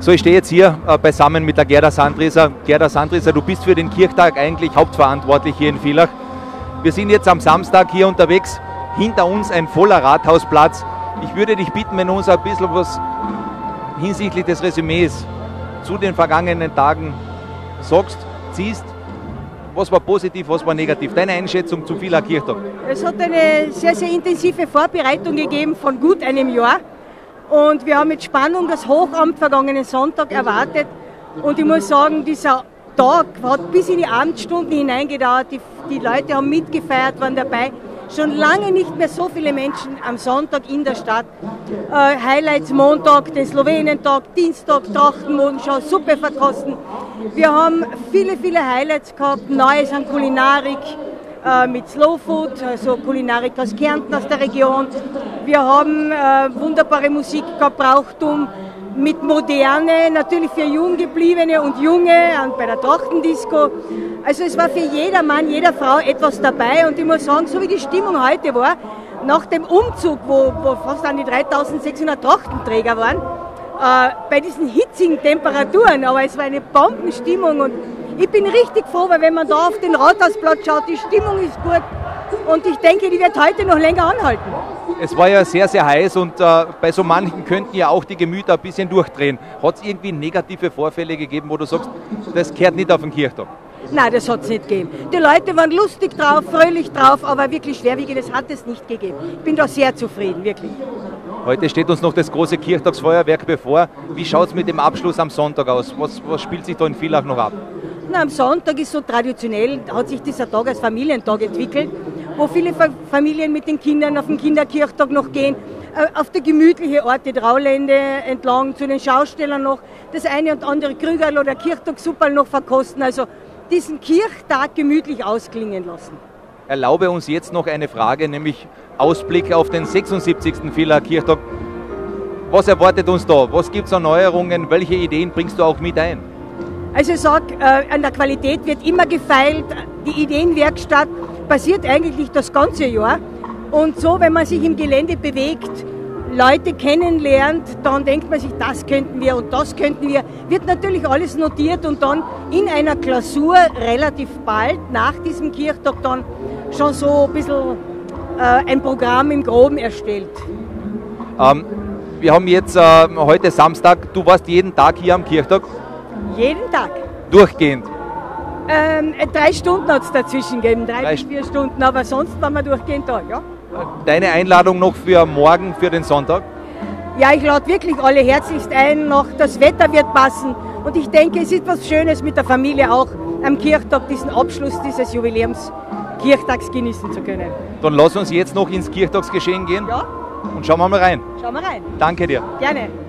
So, ich stehe jetzt hier beisammen mit der Gerda Sandrieser. Gerda Sandrieser, du bist für den Kirchtag eigentlich hauptverantwortlich hier in Villach. Wir sind jetzt am Samstag hier unterwegs. Hinter uns ein voller Rathausplatz. Ich würde dich bitten, wenn du uns ein bisschen was hinsichtlich des Resümees zu den vergangenen Tagen sagst, ziehst. Was war positiv, was war negativ? Deine Einschätzung zum Villacher Kirchtag? Es hat eine sehr, sehr intensive Vorbereitung gegeben von gut einem Jahr. Und wir haben mit Spannung das Hochamt vergangenen Sonntag erwartet. Und ich muss sagen, dieser Tag hat bis in die Abendstunden hineingedauert. Die Leute haben mitgefeiert, waren dabei. Schon lange nicht mehr so viele Menschen am Sonntag in der Stadt. Highlights Montag, den Slowenentag, Dienstag, Trachtenmodenschau, Suppe verkosten. Wir haben viele, viele Highlights gehabt, Neues an Kulinarik mit Slow Food, also Kulinarik aus Kärnten, aus der Region. Wir haben wunderbare Musik gehabt, Brauchtum mit Moderne, natürlich für Junggebliebene und Junge bei der Trachtendisco. Also es war für jeder Mann, jeder Frau etwas dabei und ich muss sagen, so wie die Stimmung heute war, nach dem Umzug, wo fast an die 3600 Trachtenträger waren, bei diesen hitzigen Temperaturen, aber es war eine Bombenstimmung und ich bin richtig froh, weil wenn man da auf den Rathausplatz schaut, die Stimmung ist gut und ich denke, die wird heute noch länger anhalten. Es war ja sehr, sehr heiß und bei so manchen könnten ja auch die Gemüter ein bisschen durchdrehen. Hat es irgendwie negative Vorfälle gegeben, wo du sagst, das gehört nicht auf den Kirchtag? Nein, das hat es nicht gegeben. Die Leute waren lustig drauf, fröhlich drauf, aber wirklich schwerwiegendes hat es nicht gegeben. Ich bin da sehr zufrieden, wirklich. Heute steht uns noch das große Kirchtagsfeuerwerk bevor. Wie schaut es mit dem Abschluss am Sonntag aus? Was spielt sich da in Villach noch ab? Na, am Sonntag ist so traditionell, hat sich dieser Tag als Familientag entwickelt, wo viele Familien mit den Kindern auf den Kinderkirchtag noch gehen, auf der gemütliche Ort, die Traulände entlang, zu den Schaustellern noch das eine und andere Krügerl oder Kirchtagssupperl noch verkosten, also diesen Kirchtag gemütlich ausklingen lassen. Erlaube uns jetzt noch eine Frage, nämlich Ausblick auf den 76. Villacher Kirchtag. Was erwartet uns da? Was gibt es an Neuerungen? Welche Ideen bringst du auch mit ein? Also ich sage, an der Qualität wird immer gefeilt. Die Ideenwerkstatt passiert eigentlich das ganze Jahr. Und so, wenn man sich im Gelände bewegt, Leute kennenlernt, dann denkt man sich, das könnten wir und das könnten wir. Wird natürlich alles notiert und dann in einer Klausur relativ bald nach diesem Kirchtag dann schon so ein bisschen ein Programm im Groben erstellt. Wir haben jetzt heute Samstag, du warst jeden Tag hier am Kirchtag? Jeden Tag. Durchgehend? 3 Stunden hat es dazwischen gegeben, 3 bis 4 Stunden, aber sonst waren wir durchgehend da, ja. Deine Einladung noch für morgen, für den Sonntag? Ja, ich lade wirklich alle herzlichst ein, noch das Wetter wird passen und ich denke, es ist was Schönes mit der Familie auch am Kirchtag diesen Abschluss dieses Jubiläums Kirchtags genießen zu können. Dann lass uns jetzt noch ins Kirchtagsgeschehen gehen. Ja. Und schauen wir mal rein. Schauen wir rein. Danke dir. Gerne.